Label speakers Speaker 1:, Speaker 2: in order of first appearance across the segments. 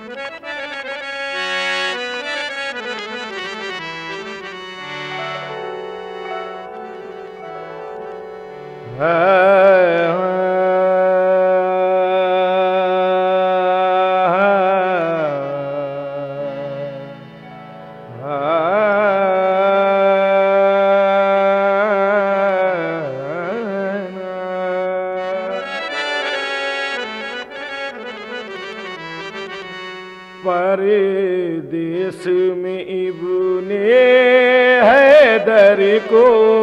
Speaker 1: परदेस में इब्ने हैदर को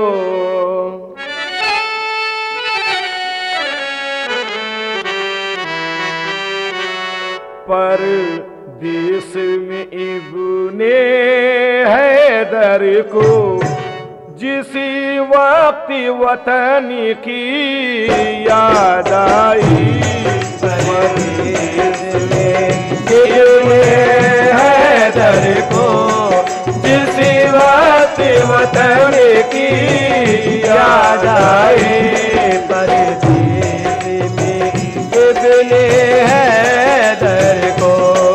Speaker 1: परदेस में इब्ने हैदर को जिसी वक्त वतन की याद आई। परदेस में इब्ने हैदर को जिसी वक्त वतन की याद आई। परदेस में इब्ने हैदर को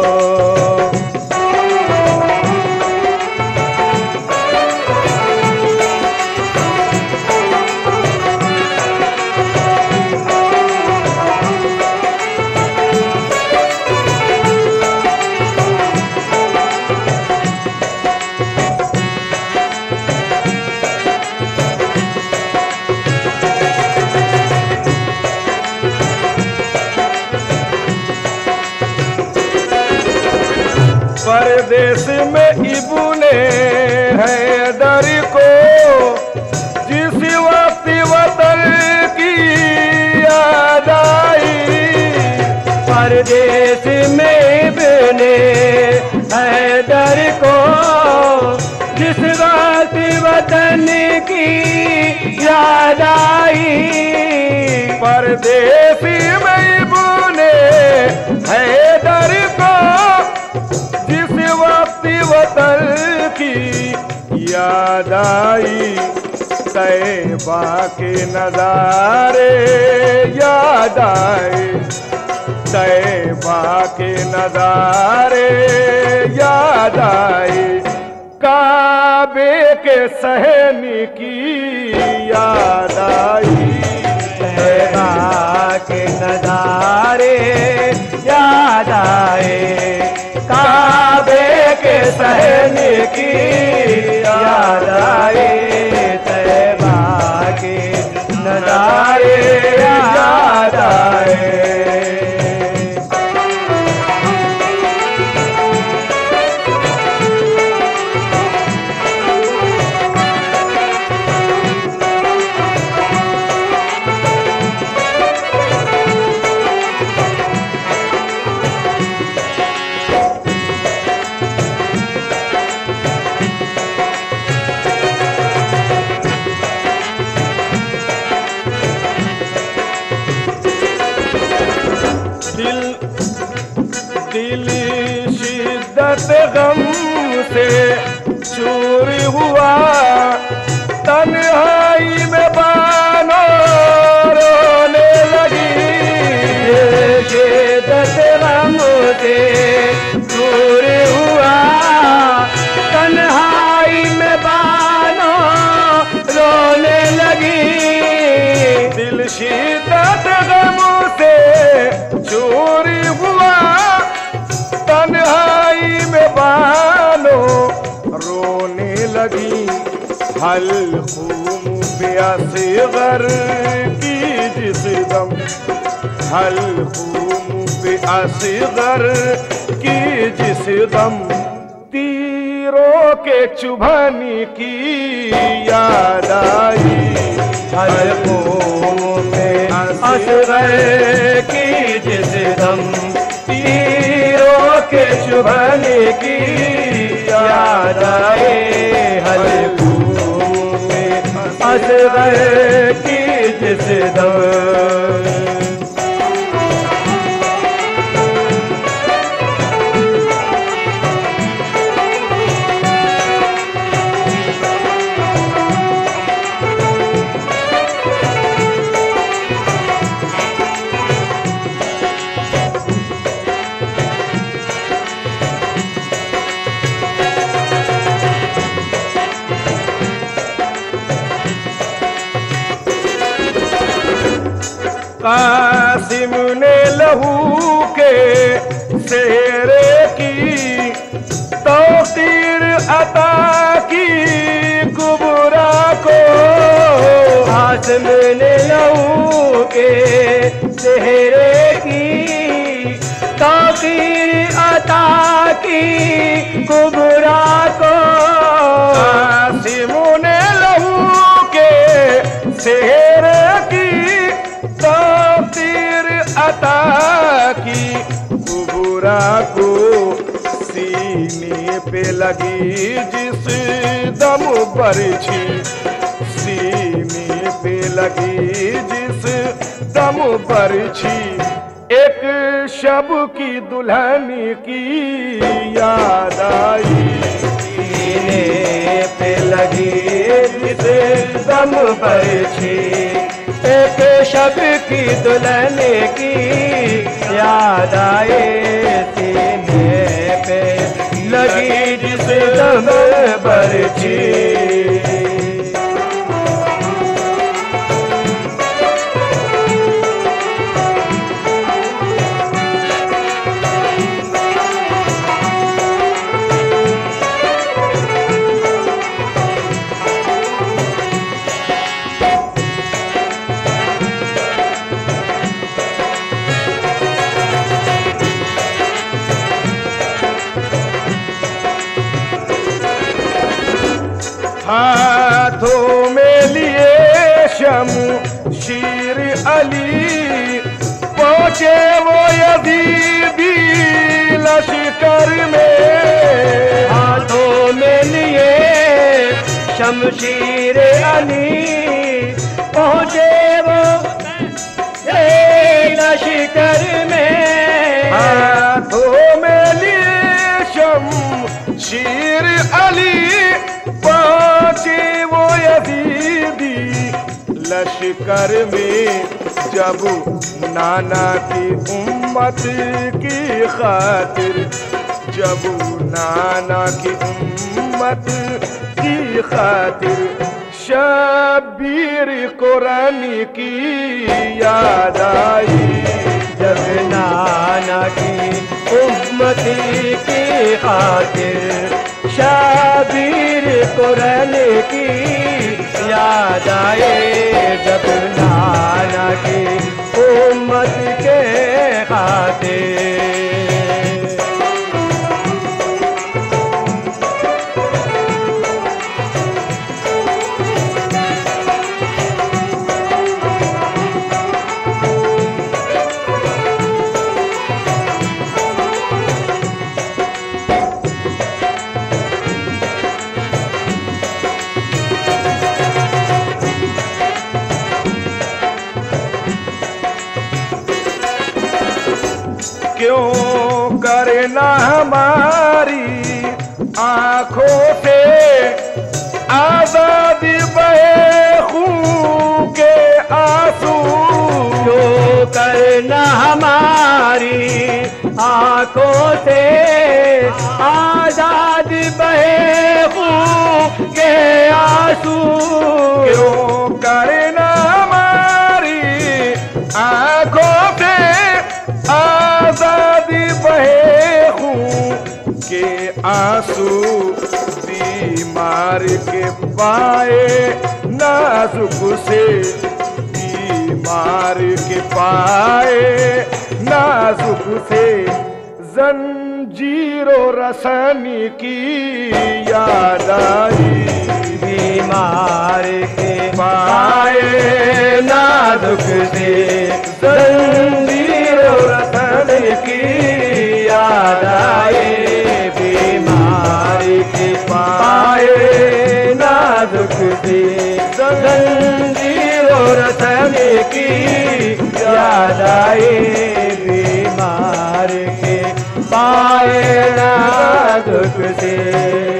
Speaker 1: परदेस में इब्ने हैदर को जिस वक्त वतन की याद आई। परदेस में इब्ने हैदर को जिस वक्त वतन की याद आई। परदेस में इब्ने हैदर को वतन की याद आई। तैबा के नज़ारे याद आए। तैबा के नज़ारे याद आए। काबे के सहनी की याद आई। तैबा के नज़ारे याद आए। काबे के सहने की याद आए। तैबा के नज़ारे याद आए। दिल शिद्दत गम से चूर हुआ। तन्हाई में बानो रोने लगी। शिद्दत गम से चूर हुआ। तन्हाई में बानो रोने लगी। दिल शिद्दत गम से चूर हुआ। तन्हाई में बानो रोने लगी। हलखूम पे असगर की जिस दम। हलखूम पे असगर की जिस दम। तीरों के चुभनी की याद आई। हलखूम पे असगर की जिस दम। तीरों के चुभने की याद आए। हलखूम में असगर की जिस दम। कासिम ने लहू के सेहरे की तौकीर अता की कुबरा को।
Speaker 2: कासिम ने लहू के सेहरे की तौकीर अता की कुबरा को।
Speaker 1: कासिम ने लहू के सेहरे की तौकीर अता की कुबरा को। सीने पे लगी जिस दम बरछी, सीने पे लगी जिस दम बरछी, एक शब की दुल्हन की याद आई।
Speaker 2: सीने पे लगी जिस दम बरछी, एक शब की दुल्हन की याद आए। सीने पे लगी जिस दम बरछी।
Speaker 1: हाथों में लिए शमशीर अली, पहुंचे वो यजीदी लश्कर में।
Speaker 2: हाथों में लिए शमशीर अली, पहुंचे वो लश्कर में।
Speaker 1: हाथों में लिए शमशीर अली, पहुंचे वो यजीदी लश्कर में। जब नाना की उम्मत की खातिर, जब नाना की उम्मत की खातिर शबीर कुरानी की याद आई।
Speaker 2: जब नाना की उम्मत की खातिर शबीर कुरान की याद आए। जब नाना की उम्मत के खातिर।
Speaker 1: क्यों करना हमारी आंखों से आजादी बहे खून के आंसू।
Speaker 2: क्यों करना हमारी आंखों से आजाद बहे खून के आंसू।
Speaker 1: क्यों करना हमारी आंखों से आजादी बहे खून के आंसू। बीमार के पाए नाजुक से, बीमार के पाए नाजुक से, जंजीरों रसानी की याद आई।
Speaker 2: बीमार के पाए नाजुक से, जंजीरों रसानी की याद आए। बीमार के पाए नाजुक से, जंजीरों रसानी की याद आए। बीमार के पाए नाजुक से।